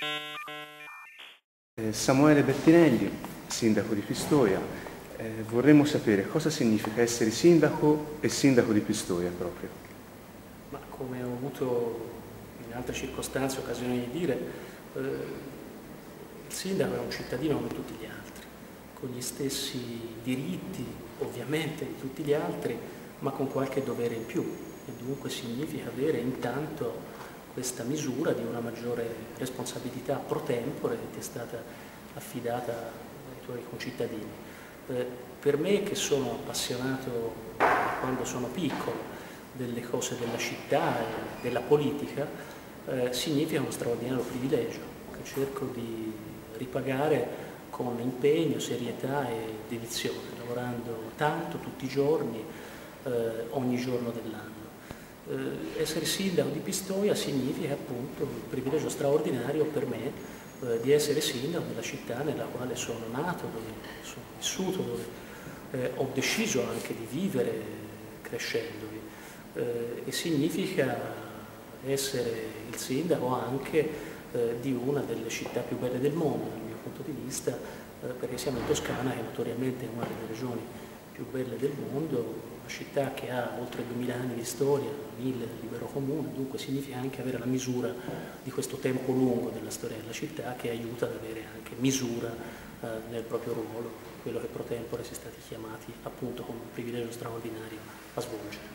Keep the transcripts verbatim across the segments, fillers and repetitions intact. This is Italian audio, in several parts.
Samuele Bettinelli, sindaco di Pistoia. Eh, vorremmo sapere cosa significa essere sindaco e sindaco di Pistoia proprio. Ma come ho avuto in altre circostanze occasione di dire, eh, il sindaco è un cittadino come tutti gli altri, con gli stessi diritti ovviamente di tutti gli altri, ma con qualche dovere in più, e dunque significa avere intanto questa misura di una maggiore responsabilità pro tempore che ti è stata affidata ai tuoi concittadini. Eh, per me, che sono appassionato quando sono piccolo delle cose della città e della politica, eh, significa uno straordinario privilegio che cerco di ripagare con impegno, serietà e dedizione, lavorando tanto tutti i giorni, eh, ogni giorno dell'anno. Eh, essere sindaco di Pistoia significa appunto il privilegio straordinario per me eh, di essere sindaco della città nella quale sono nato, dove sono vissuto, dove eh, ho deciso anche di vivere crescendovi, eh, e significa essere il sindaco anche eh, di una delle città più belle del mondo dal mio punto di vista, eh, perché siamo in Toscana, che notoriamente è una delle regioni più belle del mondo, una città che ha oltre duemila anni di storia, mille libero comune, dunque significa anche avere la misura di questo tempo lungo della storia della città, che aiuta ad avere anche misura eh, nel proprio ruolo, quello che pro tempore si è stati chiamati appunto con un privilegio straordinario a svolgere.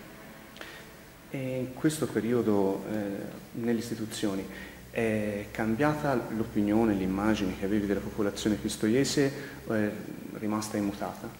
E in questo periodo eh, nelle istituzioni è cambiata l'opinione, l'immagine che avevi della popolazione pistoiese o è rimasta immutata?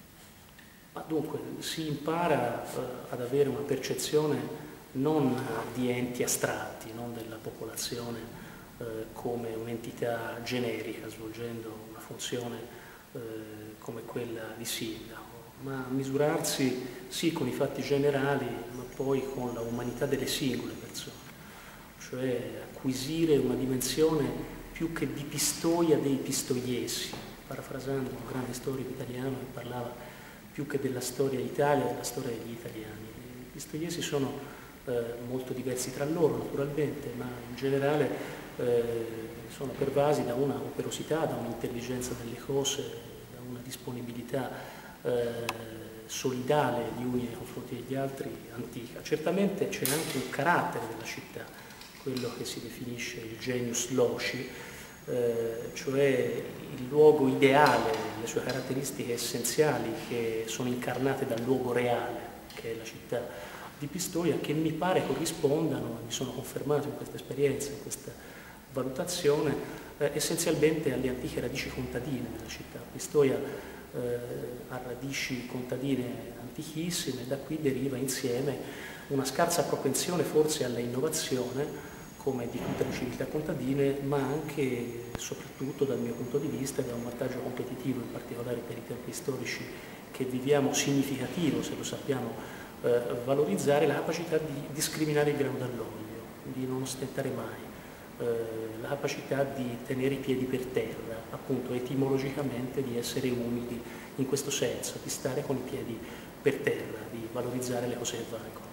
Ma dunque, si impara eh, ad avere una percezione non di enti astratti, non della popolazione eh, come un'entità generica svolgendo una funzione eh, come quella di sindaco, ma a misurarsi sì con i fatti generali, ma poi con la umanità delle singole persone, cioè acquisire una dimensione più che di Pistoia dei pistoiesi, parafrasando un grande storico italiano che parlava più che della storia d'Italia, della storia degli italiani. I pistoiesi sono eh, molto diversi tra loro naturalmente, ma in generale eh, sono pervasi da una operosità, da un'intelligenza delle cose, da una disponibilità eh, solidale gli uni nei confronti degli altri antica. Certamente c'è anche un carattere della città, quello che si definisce il genius loci, Eh, cioè il luogo ideale, le sue caratteristiche essenziali che sono incarnate dal luogo reale, che è la città di Pistoia, che mi pare corrispondano, mi sono confermato in questa esperienza, in questa valutazione, eh, essenzialmente alle antiche radici contadine della città. Pistoia eh, ha radici contadine antichissime, e da qui deriva insieme una scarsa propensione forse alla innovazione, come di tutte le civiltà contadine, ma anche e soprattutto dal mio punto di vista da un vantaggio competitivo, in particolare per i tempi storici che viviamo, significativo, se lo sappiamo eh, valorizzare, la capacità di discriminare il grano dall'olio, di non ostentare mai, eh, la capacità di tenere i piedi per terra, appunto etimologicamente di essere umili in questo senso, di stare con i piedi per terra, di valorizzare le cose che valgono.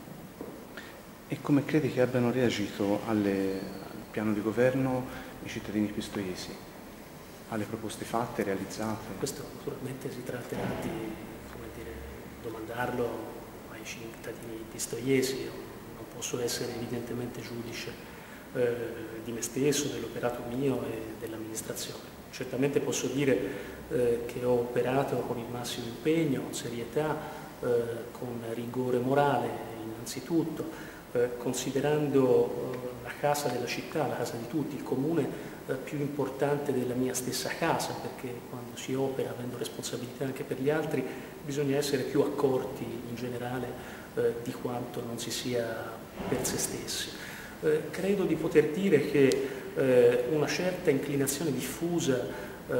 E come credi che abbiano reagito alle, al piano di governo i cittadini pistoiesi, alle proposte fatte, realizzate? Questo naturalmente si tratterà di, come dire, domandarlo ai cittadini pistoiesi. Io non posso essere evidentemente giudice eh, di me stesso, dell'operato mio e dell'amministrazione. Certamente posso dire eh, che ho operato con il massimo impegno, con serietà, eh, con rigore morale innanzitutto, Eh, considerando eh, la casa della città, la casa di tutti, il comune eh, più importante della mia stessa casa, perché quando si opera avendo responsabilità anche per gli altri bisogna essere più accorti in generale eh, di quanto non si sia per se stessi. Eh, credo di poter dire che eh, una certa inclinazione diffusa eh,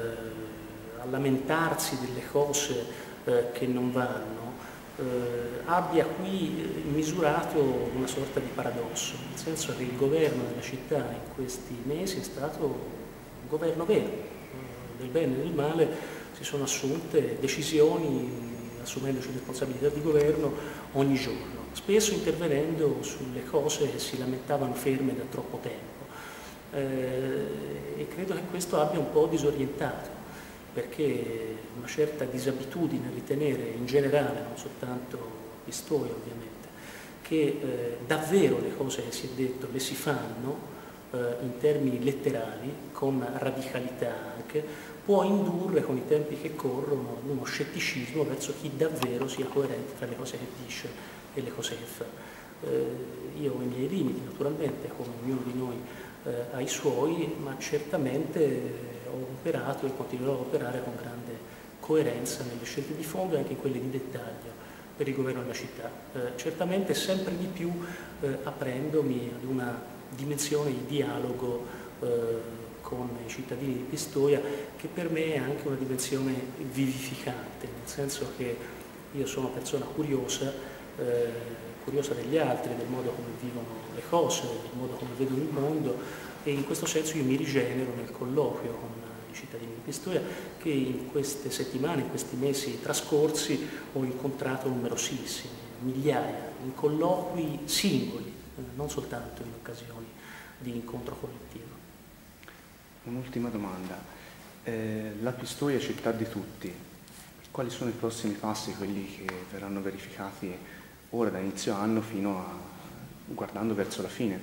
a lamentarsi delle cose eh, che non vanno Eh, abbia qui misurato una sorta di paradosso, nel senso che il governo della città in questi mesi è stato un governo vero, eh, del bene e del male si sono assunte decisioni, assumendoci responsabilità di governo ogni giorno, spesso intervenendo sulle cose che si lamentavano ferme da troppo tempo. eh, e credo che questo abbia un po' disorientato, perché una certa disabitudine a ritenere in generale, non soltanto Pistoia ovviamente, che eh, davvero le cose che si è detto le si fanno eh, in termini letterali, con radicalità anche, può indurre con i tempi che corrono uno scetticismo verso chi davvero sia coerente tra le cose che dice e le cose che fa. Eh, io ho i miei limiti naturalmente, come ognuno di noi eh, ha i suoi, ma certamente ho operato e continuerò a operare con grande coerenza nelle scelte di fondo e anche in quelle di dettaglio per il governo della città. Eh, certamente sempre di più eh, aprendomi ad una dimensione di dialogo eh, con i cittadini di Pistoia, che per me è anche una dimensione vivificante, nel senso che io sono persona curiosa, eh, curiosa degli altri, del modo come vivono le cose, del modo come vedono il mondo, e in questo senso io mi rigenero nel colloquio con i cittadini di Pistoia, che in queste settimane, in questi mesi trascorsi ho incontrato numerosissimi, migliaia, in colloqui singoli, eh, non soltanto in occasioni di incontro collettivo. Un'ultima domanda. Eh, la Pistoia è città di tutti. Quali sono i prossimi passi, quelli che verranno verificati ora da inizio anno fino a guardando verso la fine?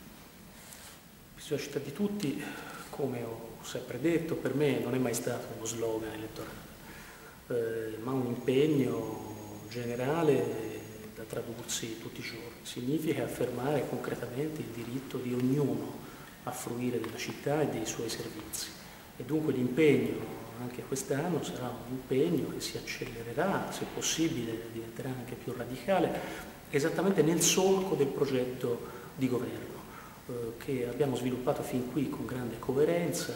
Pistoia città di tutti, come ho sempre detto, per me non è mai stato uno slogan elettorale, eh, ma un impegno generale da tradursi tutti i giorni. Significa affermare concretamente il diritto di ognuno a fruire della città e dei suoi servizi. E dunque l'impegno anche quest'anno sarà un impegno che si accelererà, se possibile diventerà anche più radicale, esattamente nel solco del progetto di governo eh, che abbiamo sviluppato fin qui con grande coerenza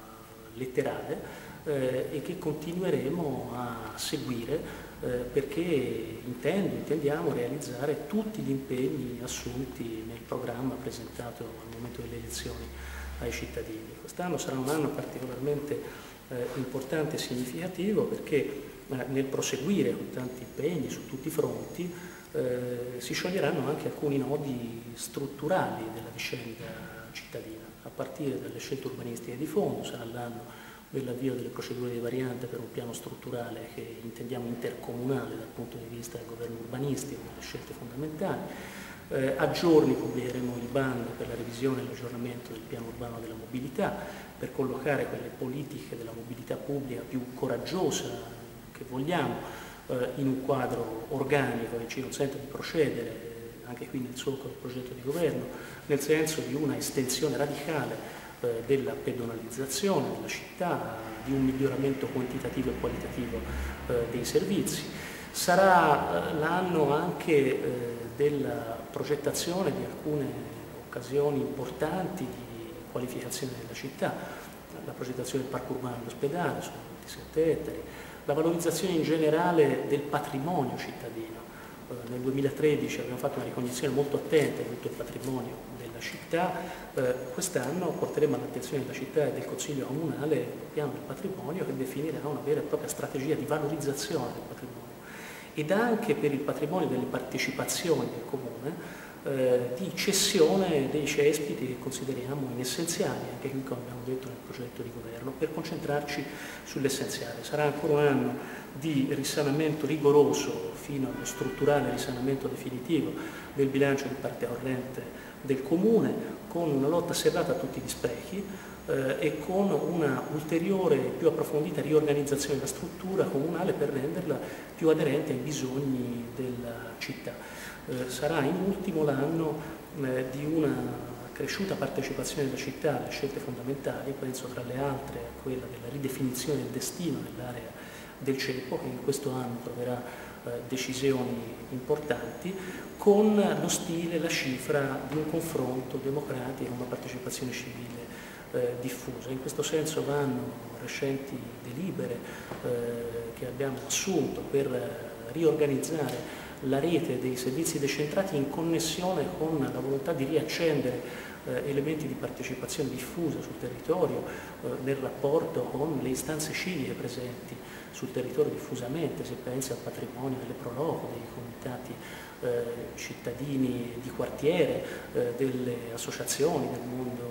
letterale eh, e che continueremo a seguire eh, perché intendo, intendiamo realizzare tutti gli impegni assunti nel programma presentato al momento delle elezioni ai cittadini. Quest'anno sarà un anno particolarmente eh, importante e significativo perché eh, nel proseguire con tanti impegni su tutti i fronti eh, si scioglieranno anche alcuni nodi strutturali della vicenda cittadina, a partire dalle scelte urbanistiche di fondo. Sarà l'anno dell'avvio delle procedure di variante per un piano strutturale che intendiamo intercomunale dal punto di vista del governo urbanistico, delle scelte fondamentali. Eh, a giorni pubblicheremo il bando per la revisione e l'aggiornamento del piano urbano della mobilità, per collocare quelle politiche della mobilità pubblica più coraggiosa che vogliamo eh, in un quadro organico che ci consenta di procedere, eh, anche qui nel solco del progetto di governo, nel senso di una estensione radicale della pedonalizzazione della città, di un miglioramento quantitativo e qualitativo eh, dei servizi. Sarà eh, l'anno anche eh, della progettazione di alcune occasioni importanti di qualificazione della città, la progettazione del parco urbano dell'ospedale, sono ventisette ettari, la valorizzazione in generale del patrimonio cittadino. Eh, nel duemilatredici abbiamo fatto una ricognizione molto attenta di tutto il patrimonio città, eh, quest'anno porteremo all'attenzione della città e del Consiglio Comunale il piano del patrimonio che definirà una vera e propria strategia di valorizzazione del patrimonio ed anche per il patrimonio delle partecipazioni del Comune eh, di cessione dei cespiti che consideriamo inessenziali, anche qui come abbiamo detto nel progetto di governo, per concentrarci sull'essenziale. Sarà ancora un anno di risanamento rigoroso fino allo strutturale risanamento definitivo del bilancio di parte corrente del Comune, con una lotta serrata a tutti gli sprechi eh, e con una ulteriore più approfondita riorganizzazione della struttura comunale per renderla più aderente ai bisogni della città. Eh, sarà in ultimo l'anno eh, di una cresciuta partecipazione della città alle scelte fondamentali, penso tra le altre a quella della ridefinizione del destino dell'area del Cepo, che in questo anno troverà decisioni importanti, con lo stile, la cifra di un confronto democratico e una partecipazione civile eh, diffusa. In questo senso vanno recenti delibere eh, che abbiamo assunto per riorganizzare la rete dei servizi decentrati in connessione con la volontà di riaccendere eh, elementi di partecipazione diffusa sul territorio eh, nel rapporto con le istanze civiche presenti sul territorio diffusamente, se pensi al patrimonio delle proloco, dei comitati eh, cittadini di quartiere, eh, delle associazioni del mondo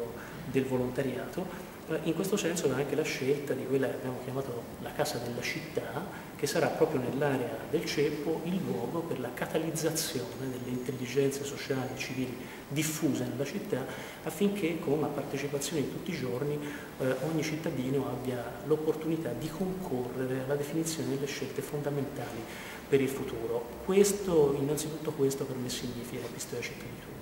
del volontariato. In questo senso anche la scelta di quella che abbiamo chiamato la Casa della Città, che sarà proprio nell'area del Ceppo il luogo per la catalizzazione delle intelligenze sociali e civili diffuse nella città, affinché con la partecipazione di tutti i giorni eh, ogni cittadino abbia l'opportunità di concorrere alla definizione delle scelte fondamentali per il futuro. Questo, innanzitutto questo per me significa Pistoia Cittaditudine.